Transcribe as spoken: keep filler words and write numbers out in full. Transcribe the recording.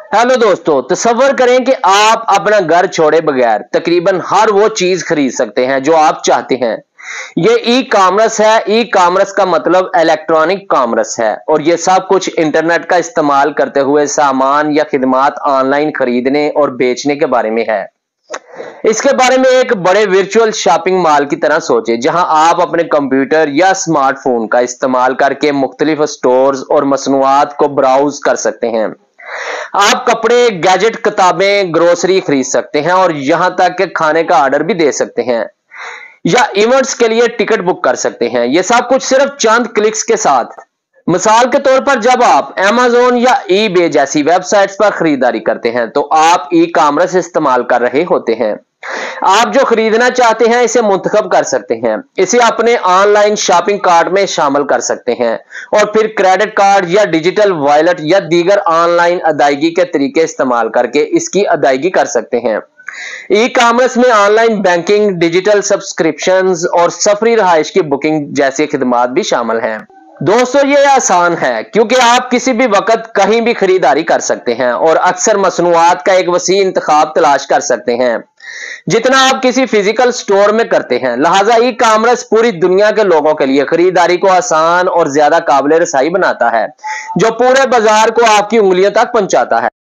Hello दोस्तों, तसव्वुर करें कि आप अपना घर छोड़े बगैर तकरीबन हर वो चीज खरीद सकते हैं जो आप चाहते हैं। ये ई कॉमर्स है। ई कॉमर्स का मतलब इलेक्ट्रॉनिक कॉमर्स है और ये सब कुछ इंटरनेट का इस्तेमाल करते हुए सामान या खिदमात ऑनलाइन खरीदने और बेचने के बारे में है। इसके बारे में एक बड़े वर्चुअल शॉपिंग मॉल की तरह सोचें, जहां आप अपने कंप्यूटर या स्मार्टफोन का इस्तेमाल करके मुख्तलिफ स्टोर्स और मसनूआत को ब्राउज कर सकते हैं। आप कपड़े, गैजेट, किताबें, ग्रोसरी खरीद सकते हैं और यहां तक कि खाने का ऑर्डर भी दे सकते हैं या इवेंट्स के लिए टिकट बुक कर सकते हैं। यह सब कुछ सिर्फ चंद क्लिक्स के साथ। मिसाल के तौर पर जब आप Amazon या eBay जैसी वेबसाइट्स पर खरीदारी करते हैं तो आप ई कॉमर्स इस्तेमाल कर रहे होते हैं। आप जो खरीदना चाहते हैं इसे मुंतखब कर सकते हैं, इसे अपने ऑनलाइन शॉपिंग कार्ट में शामिल कर सकते हैं और फिर क्रेडिट कार्ड या डिजिटल वॉलेट या दीगर ऑनलाइन अदायगी के तरीके इस्तेमाल करके इसकी अदायगी कर सकते हैं। ई कॉमर्स में ऑनलाइन बैंकिंग, डिजिटल सब्सक्रिप्शंस और सफरी रहाइश की बुकिंग जैसी खिदमात भी शामिल हैं। दोस्तों, ये आसान है क्योंकि आप किसी भी वक्त कहीं भी खरीदारी कर सकते हैं और अक्सर मसनूआत का एक वसी इंतखाब तलाश कर सकते हैं जितना आप किसी फिजिकल स्टोर में करते हैं। लिहाजा ई कॉमर्स पूरी दुनिया के लोगों के लिए खरीदारी को आसान और ज्यादा काबिल रसाई बनाता है, जो पूरे बाजार को आपकी उंगलियों तक पहुंचाता है।